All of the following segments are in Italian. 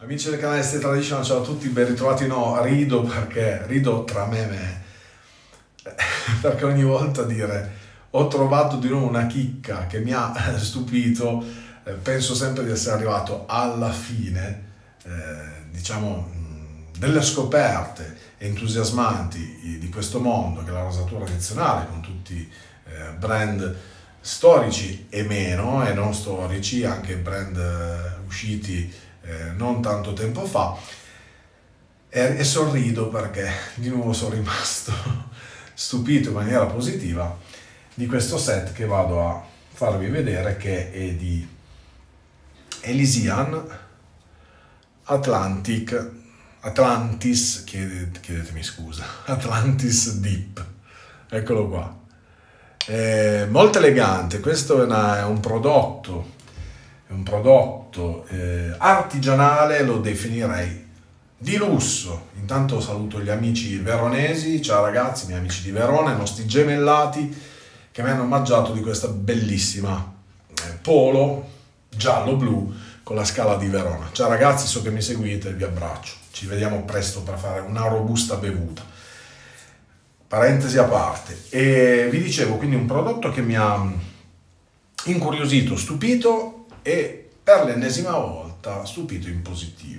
Amici del canale Stay Traditional, ciao a tutti, ben ritrovati. No, rido perché rido tra me e me, perché ogni volta dire ho trovato di nuovo una chicca che mi ha stupito, penso sempre di essere arrivato alla fine, diciamo, delle scoperte entusiasmanti di questo mondo che è la rosatura tradizionale, con tutti brand storici e meno, e non storici, anche brand usciti non tanto tempo fa, e sorrido perché di nuovo sono rimasto stupito in maniera positiva di questo set che vado a farvi vedere, che è di Elysian Atlantis, chiedetemi scusa, Atlantis Deep, eccolo qua. Molto elegante. Questo è un prodotto artigianale, lo definirei di lusso. Intanto saluto gli amici veronesi, ciao ragazzi, miei amici di Verona, i nostri gemellati che mi hanno omaggiato di questa bellissima polo giallo-blu con la scala di Verona. Ciao ragazzi, so che mi seguite, vi abbraccio, ci vediamo presto per fare una robusta bevuta. Parentesi a parte, e vi dicevo, quindi un prodotto che mi ha incuriosito, stupito e per l'ennesima volta stupito in positivo.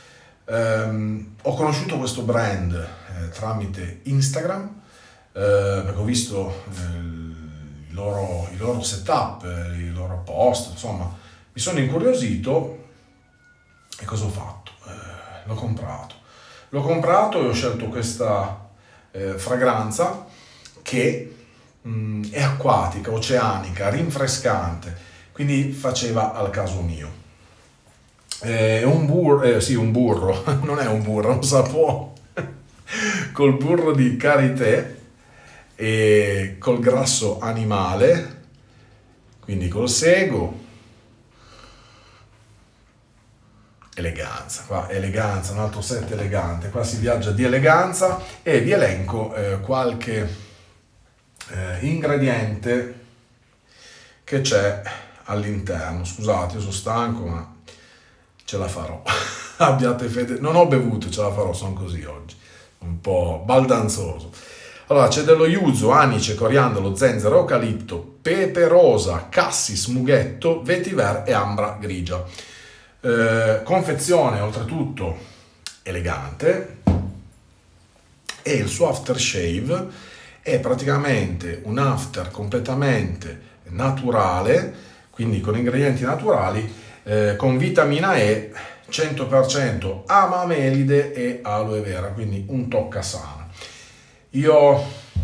Ho conosciuto questo brand tramite Instagram, perché ho visto i loro setup, i loro post, insomma mi sono incuriosito e cosa ho fatto? L'ho comprato e ho scelto questa fragranza che è acquatica, oceanica, rinfrescante, quindi faceva al caso mio. È un burro, non è un burro, è un sapone col burro di karité e col grasso animale, quindi col sego. Eleganza, un altro set elegante, qua si viaggia di eleganza, e vi elenco qualche ingrediente che c'è all'interno. Scusate, io sono stanco, ma ce la farò. Abbiate fede, non ho bevuto, ce la farò, sono così oggi, un po' baldanzoso. Allora, c'è dello yuzu, anice, coriandolo, zenzero, eucalipto, pepe rosa, cassis, mughetto, vetiver e ambra grigia. Confezione oltretutto elegante, e il suo aftershave è praticamente un after completamente naturale, quindi con ingredienti naturali, con vitamina E, 100% amamelide e aloe vera, quindi un toccasana. Io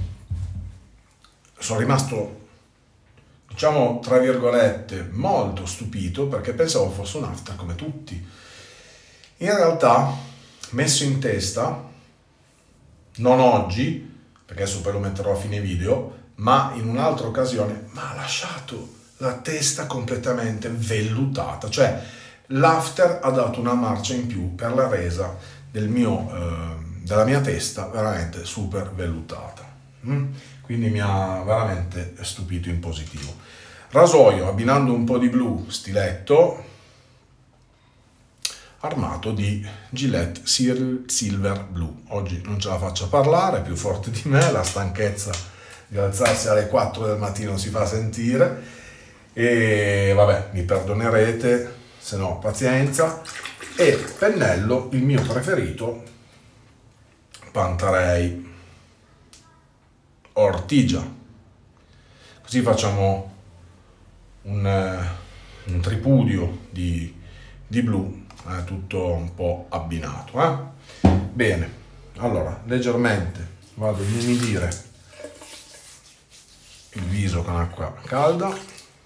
sono rimasto, diciamo tra virgolette, molto stupito, perché pensavo fosse un after come tutti. In realtà, messo in testa, non oggi, perché adesso poi lo metterò a fine video, ma in un'altra occasione, mi ha lasciato la testa completamente vellutata, cioè l'after ha dato una marcia in più per la resa della mia testa veramente super vellutata. Quindi mi ha veramente stupito in positivo. Rasoio, abbinando un po' di blu, stiletto armato di Gillette Silver Blue. Oggi non ce la faccio a parlare, è più forte di me, la stanchezza di alzarsi alle 4 del mattino si fa sentire, e vabbè, mi perdonerete, se no pazienza. E pennello, il mio preferito, Pantarei Ortigia, così facciamo un tripudio di blu, tutto un po' abbinato. Bene, allora leggermente vado ad inumidire il viso con acqua calda,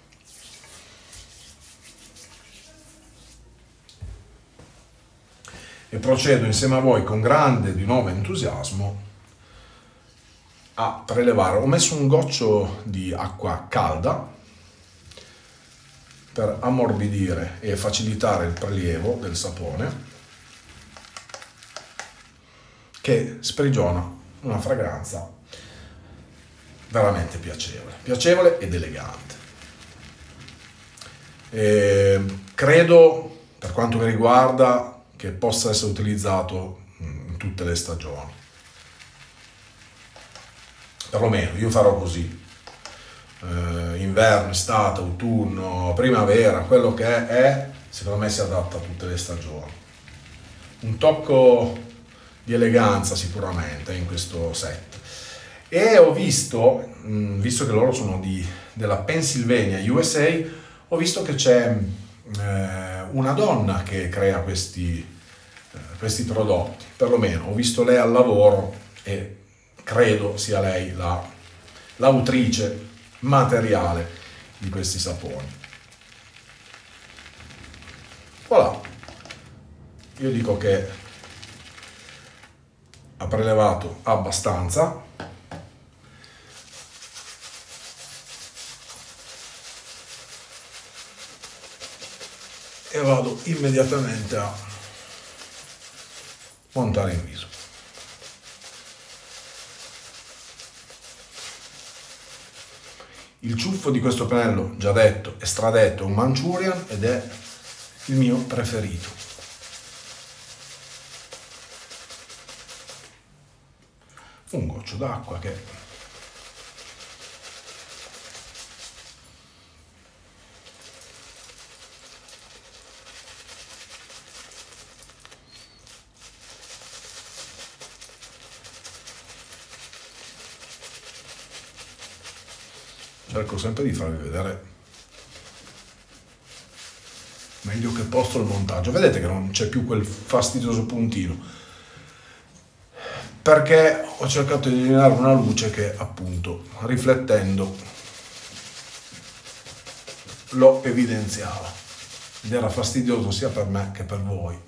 e procedo insieme a voi con grande di nuovo entusiasmo a prelevare. Ho messo un goccio di acqua calda per ammorbidire e facilitare il prelievo del sapone, che sprigiona una fragranza veramente piacevole ed elegante. Credo, per quanto mi riguarda, che possa essere utilizzato in tutte le stagioni. Perlomeno io farò così. Inverno, estate, autunno, primavera, quello che è, secondo me si adatta a tutte le stagioni. Un tocco di eleganza sicuramente in questo set. E ho visto che loro sono della Pennsylvania, USA, ho visto che c'è una donna che crea questi prodotti, perlomeno ho visto lei al lavoro e credo sia lei l'autrice materiale di questi saponi. Voilà, io dico che ha prelevato abbastanza. E vado immediatamente a montare in viso. Il ciuffo di questo pennello, già detto, è stradetto, è un Manchurian ed è il mio preferito. Un goccio d'acqua che cerco sempre di farvi vedere meglio che posso il montaggio. Vedete che non c'è più quel fastidioso puntino, perché ho cercato di eliminare una luce che appunto riflettendo lo evidenziava ed era fastidioso sia per me che per voi.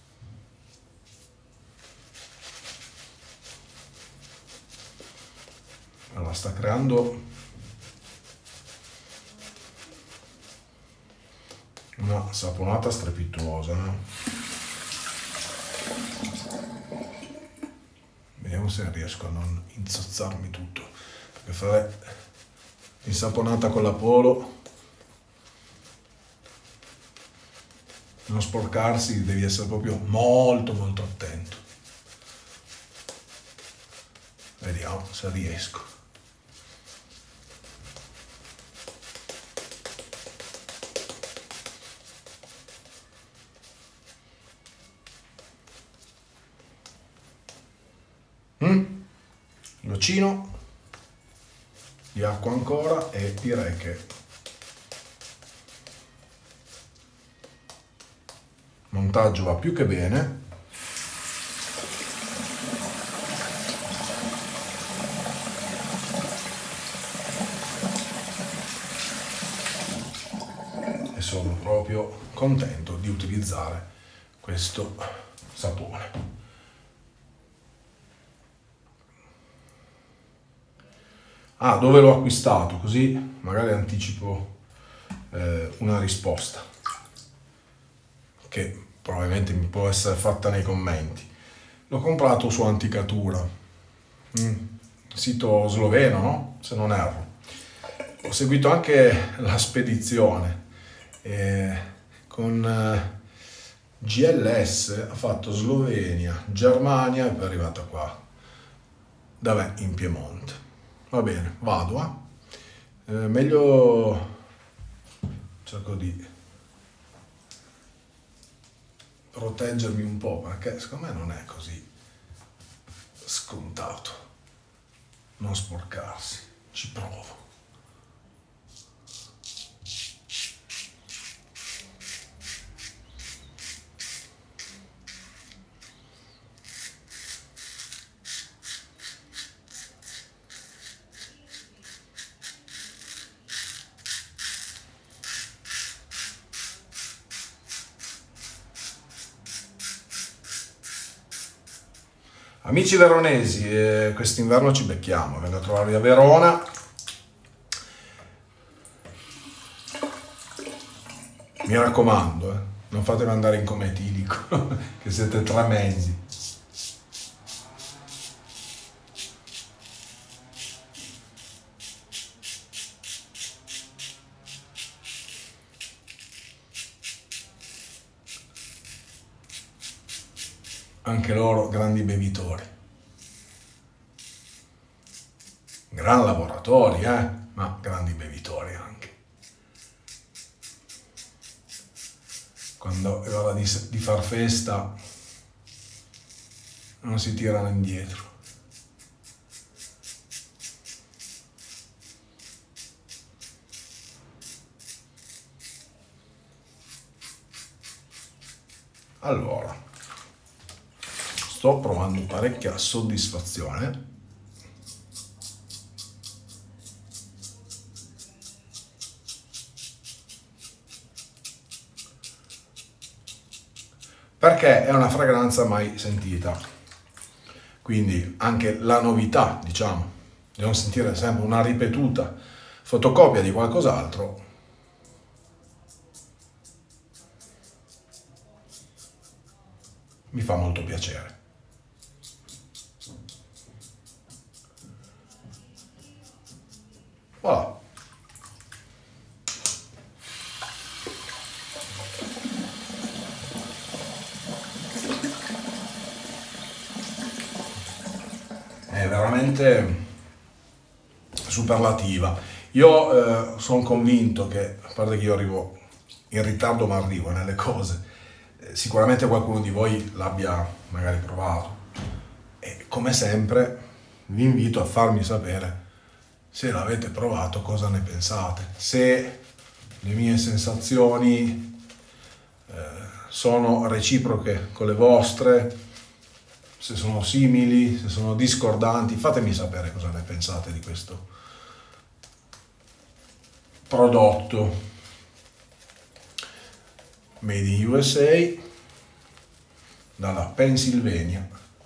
Allora sta creando una saponata strepitosa, no? Vediamo se riesco a non insozzarmi tutto, perché fare insaponata con la Polo, non sporcarsi, devi essere proprio molto molto attento. Vediamo se riesco. Gocino di acqua ancora e direi che il montaggio va più che bene. E sono proprio contento di utilizzare questo sapone. Ah, dove l'ho acquistato? Così magari anticipo una risposta che probabilmente mi può essere fatta nei commenti. L'ho comprato su Anticatura, sito sloveno, no? Se non erro. Ho seguito anche la spedizione con GLS, ha fatto Slovenia, Germania e poi è arrivata qua da me in Piemonte. Va bene, vado. Meglio cerco di proteggermi un po', perché secondo me non è così scontato non sporcarsi. Ci provo. Amici veronesi, quest'inverno ci becchiamo, vengo a trovarvi a Verona. Mi raccomando, non fatemi andare in coma etilico, che siete tremendi. anche loro grandi bevitori, gran lavoratori, ma grandi bevitori anche. Quando è ora di far festa non si tirano indietro. Allora, sto provando parecchia soddisfazione. Perché è una fragranza mai sentita. Quindi anche la novità, diciamo, di non sentire sempre una ripetuta fotocopia di qualcos'altro, mi fa molto piacere. Voilà. È veramente superlativa. Io sono convinto che, a parte che io arrivo in ritardo, ma arrivo nelle cose, sicuramente qualcuno di voi l'abbia magari provato. E come sempre vi invito a farmi sapere se l'avete provato, cosa ne pensate, se le mie sensazioni sono reciproche con le vostre, se sono simili, se sono discordanti. Fatemi sapere cosa ne pensate di questo prodotto made in USA dalla Pennsylvania,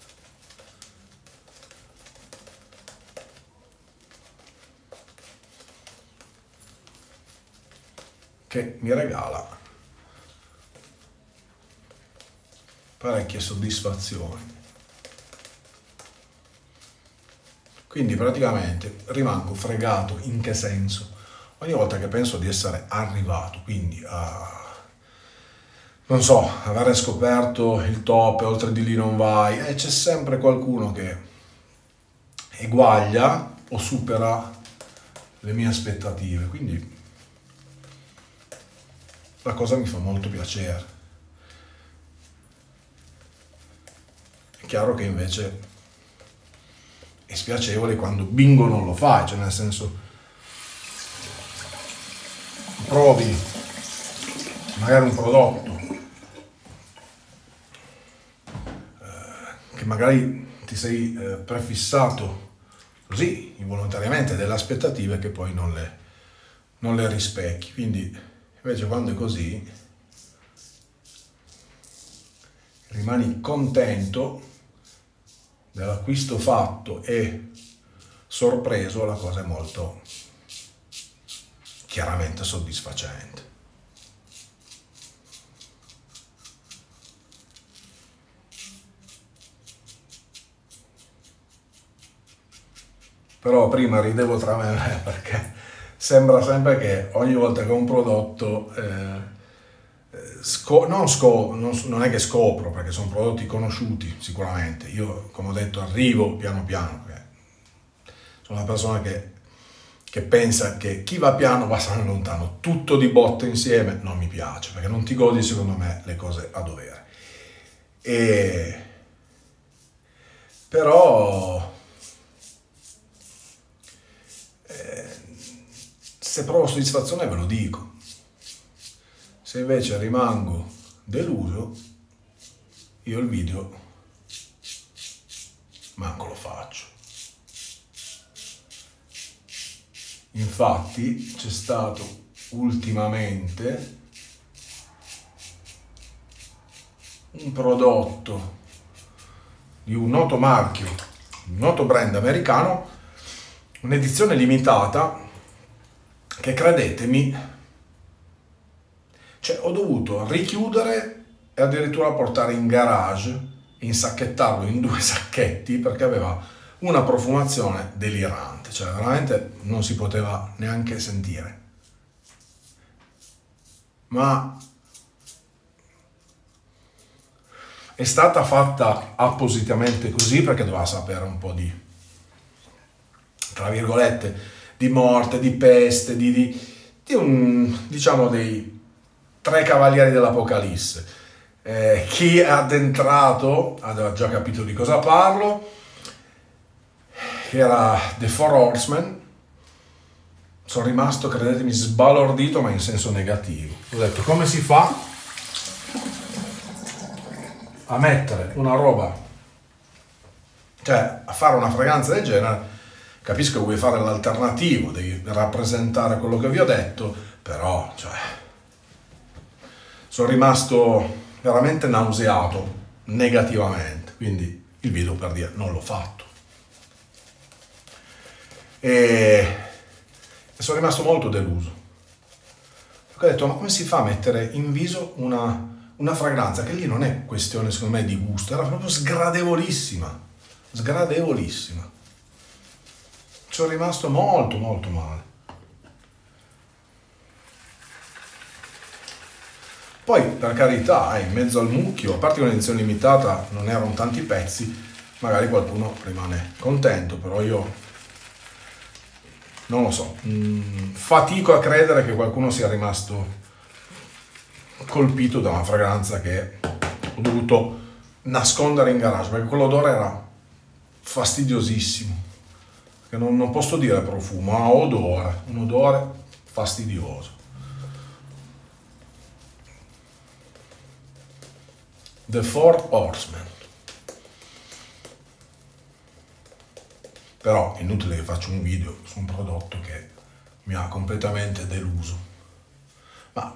che mi regala parecchie soddisfazioni. Quindi praticamente rimango fregato. In che senso? Ogni volta che penso di essere arrivato, quindi a, non so, avere scoperto il top e oltre di lì non vai, e c'è sempre qualcuno che eguaglia o supera le mie aspettative, quindi la cosa mi fa molto piacere. È chiaro che invece è spiacevole quando bingo non lo fai, cioè nel senso, provi magari un prodotto che magari ti sei prefissato così involontariamente delle aspettative che poi non le rispecchi. Quindi invece quando è così rimani contento dell'acquisto fatto e sorpreso, la cosa è molto chiaramente soddisfacente. Però prima ridevo tra me e me perché sembra sempre che ogni volta che un prodotto non è che scopro, perché sono prodotti conosciuti sicuramente. Io, come ho detto, arrivo piano piano, perché sono una persona che pensa che chi va piano va sempre lontano. Tutto di botte insieme non mi piace, perché non ti godi, secondo me, le cose a dovere. Però se provo soddisfazione ve lo dico. Se invece rimango deluso, io il video manco lo faccio. Infatti c'è stato ultimamente un prodotto di un noto marchio, un noto brand americano, un'edizione limitata che, credetemi, cioè ho dovuto richiudere e addirittura portare in garage, insacchettarlo in 2 sacchetti perché aveva una profumazione delirante, cioè veramente non si poteva neanche sentire. Ma è stata fatta appositamente così perché doveva sapere un po' di, tra virgolette, di morte, di peste, di un, diciamo, dei tre cavalieri dell'Apocalisse. Chi è addentrato ha già capito di cosa parlo, che era The Four Horsemen. Sono rimasto, credetemi, sbalordito, ma in senso negativo. Ho detto, come si fa a mettere una roba, cioè a fare una fragranza del genere? Capisco che vuoi fare l'alternativo, devi rappresentare quello che vi ho detto, però, cioè, sono rimasto veramente nauseato negativamente, quindi il video, per dire, non l'ho fatto. E sono rimasto molto deluso. Ho detto, ma come si fa a mettere in viso una fragranza che lì non è questione, secondo me, di gusto, era proprio sgradevolissima, sgradevolissima. Sono rimasto molto molto male. Poi, per carità, in mezzo al mucchio, a parte che un'edizione limitata non erano tanti pezzi, magari qualcuno rimane contento, però io non lo so, fatico a credere che qualcuno sia rimasto colpito da una fragranza che ho dovuto nascondere in garage, perché quell'odore era fastidiosissimo, che non posso dire profumo, ma odore, un odore fastidioso. The Four Horsemen. Però è inutile che faccia un video su un prodotto che mi ha completamente deluso. Ma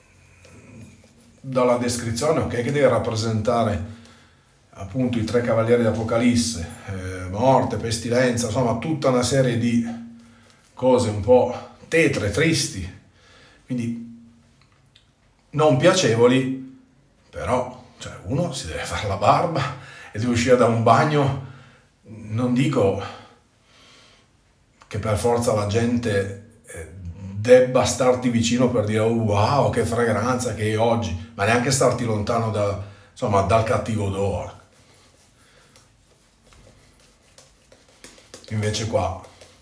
dalla descrizione, ok, che deve rappresentare appunto i tre cavalieri d'Apocalisse, morte, pestilenza, insomma tutta una serie di cose un po' tetre, tristi, quindi non piacevoli, però cioè, uno si deve fare la barba e deve uscire da un bagno, non dico che per forza la gente debba starti vicino per dire oh, wow, che fragranza che hai oggi, ma neanche starti lontano dal cattivo odore. Invece qua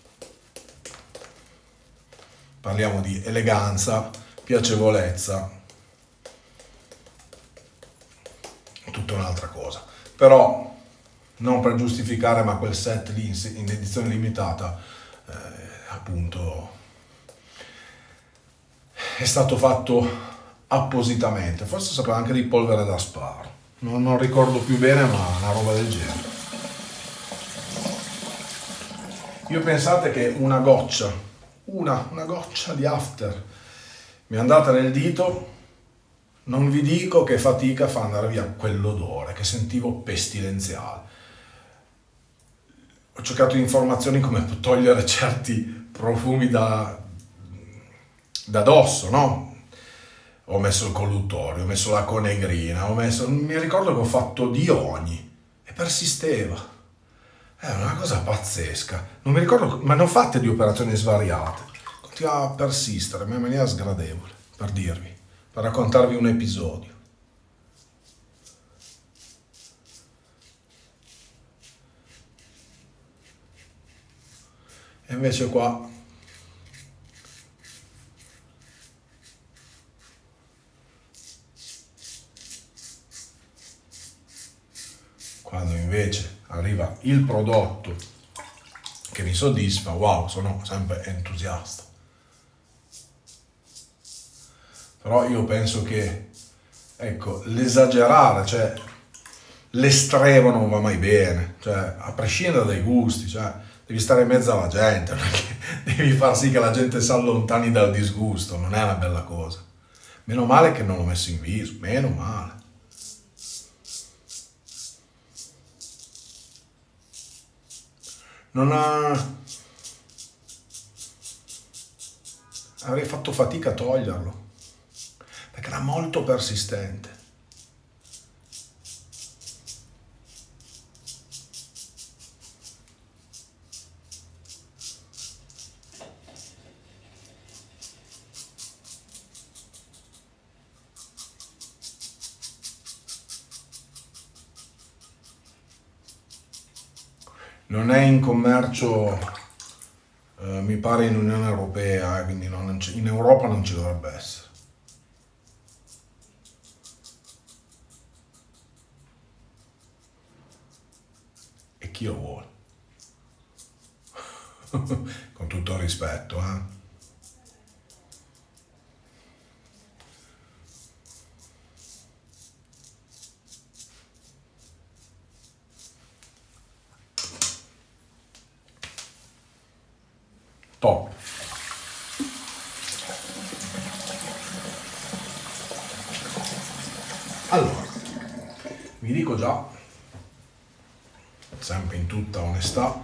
parliamo di eleganza, piacevolezza, tutta un'altra cosa. Però non per giustificare, ma quel set lì in edizione limitata appunto è stato fatto appositamente, forse sapeva anche di polvere da sparo, non ricordo più bene, ma una roba del genere. Io pensate che una goccia di after mi è andata nel dito, non vi dico che fatica fa andare via quell'odore che sentivo pestilenziale. Ho cercato informazioni come togliere certi profumi da dosso, no? Ho messo il colluttorio, ho messo la conegrina, mi ricordo che ho fatto di ogni e persisteva. È una cosa pazzesca. Non mi ricordo, ma ne ho fatte di operazioni svariate. Continua a persistere, ma in maniera sgradevole, per dirvi, per raccontarvi un episodio. E invece qua quando invece arriva il prodotto che mi soddisfa, wow, sono sempre entusiasta. Però io penso che, ecco, l'esagerare, cioè l'estremo non va mai bene, cioè a prescindere dai gusti, cioè devi stare in mezzo alla gente, perché devi far sì che la gente si allontani dal disgusto, non è una bella cosa. Meno male che non l'ho messo in viso, meno male. Avrei fatto fatica a toglierlo, perché era molto persistente. non è in commercio, mi pare in Unione Europea, quindi in Europa non ci dovrebbe essere. E chi lo vuole? Con tutto il rispetto, Top. Allora, vi dico già, sempre in tutta onestà,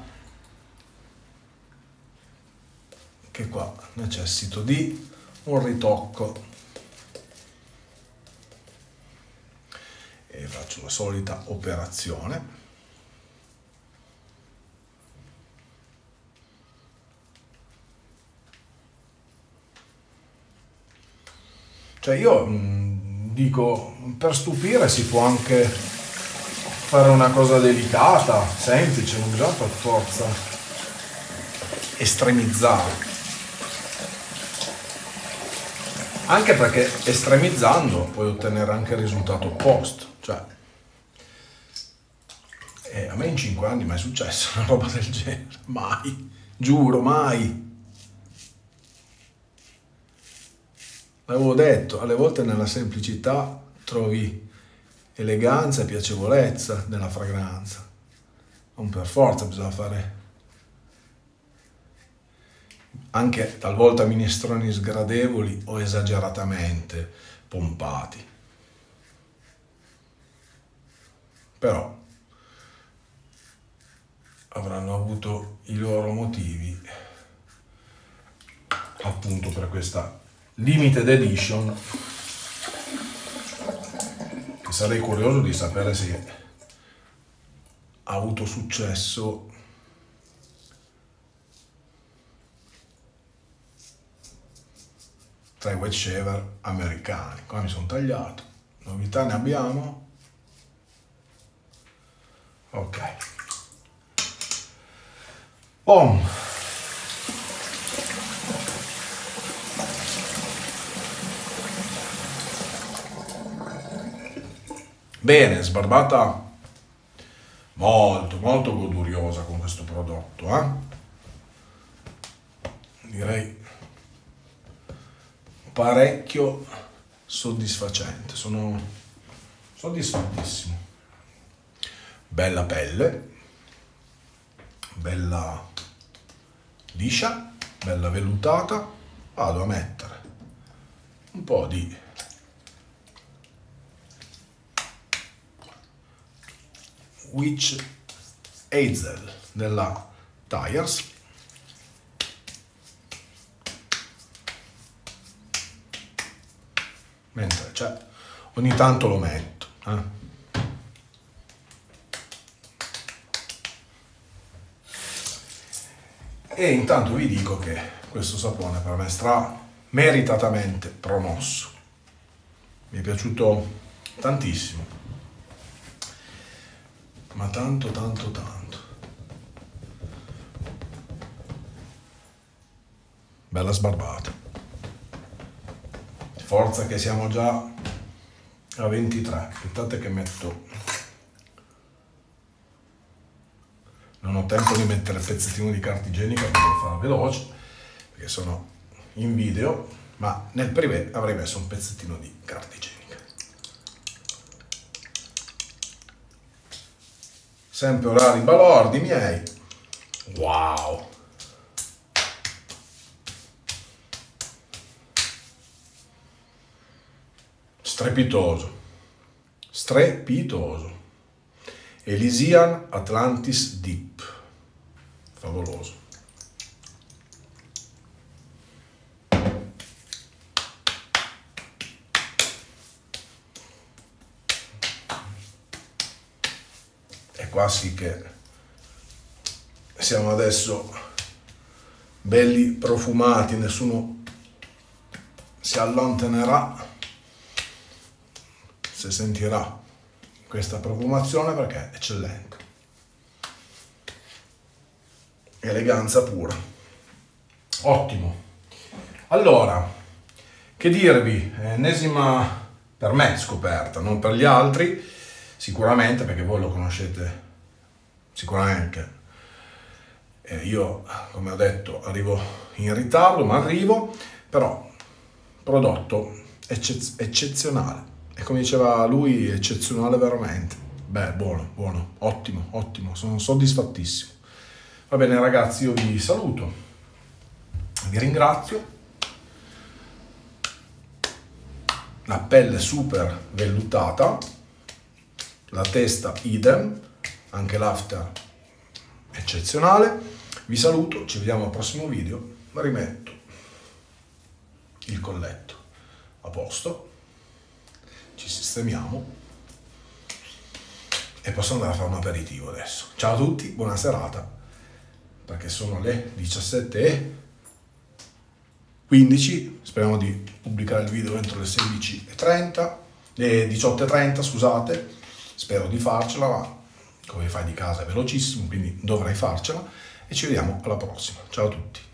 che qua necessito di un ritocco e faccio la solita operazione. Cioè io dico, per stupire si può anche fare una cosa delicata, semplice, non bisogna per forza estremizzare. Anche perché estremizzando puoi ottenere anche il risultato opposto. Cioè, a me in 5 anni mai è successo una roba del genere. Mai. Giuro, mai. L'avevo detto, alle volte nella semplicità trovi eleganza e piacevolezza nella fragranza. Non per forza bisogna fare anche talvolta minestroni sgradevoli o esageratamente pompati. Però avranno avuto i loro motivi appunto per questa limited edition, che sarei curioso di sapere se ha avuto successo tra i wet shaver americani. Qua mi sono tagliato. Novità ne abbiamo? Ok. Bom. Bene, sbarbata molto molto goduriosa con questo prodotto, direi parecchio soddisfacente, sono soddisfattissimo. Bella pelle, bella liscia, bella vellutata. Vado a mettere un po' di Witch Hazel della Tyers, mentre c'è, ogni tanto lo metto, E intanto vi dico che questo sapone per me è meritatamente promosso, mi è piaciuto tantissimo, ma tanto tanto tanto. Bella sbarbata, forza che siamo già a 23. Aspettate che metto, non ho tempo di mettere il pezzettino di carta igienica per farla veloce perché sono in video, ma nel privé avrei messo un pezzettino di carta igienica. Sempre orari balordi miei. Wow, strepitoso, strepitoso. Elysian Atlantis Deep, favoloso. E qua sì che siamo adesso belli profumati, nessuno si allontanerà se sentirà questa profumazione perché è eccellente. eleganza pura. Ottimo. Allora, che dirvi, ennesima per me scoperta, non per gli altri, sicuramente, perché voi lo conoscete sicuramente. Io, come ho detto, arrivo in ritardo, ma arrivo, però prodotto eccezionale. E come diceva lui, eccezionale veramente. Beh, buono, buono, ottimo, ottimo, sono soddisfattissimo. Va bene ragazzi, io vi saluto, vi ringrazio. La pelle super vellutata, la testa idem, anche l'after eccezionale. Vi saluto, ci vediamo al prossimo video, rimetto il colletto a posto, ci sistemiamo e posso andare a fare un aperitivo adesso. Ciao a tutti, buona serata, perché sono le 17:15, speriamo di pubblicare il video entro le 16:30, le 18:30 scusate, spero di farcela, ma come fai di casa è velocissimo, quindi dovrei farcela, e ci vediamo alla prossima. Ciao a tutti.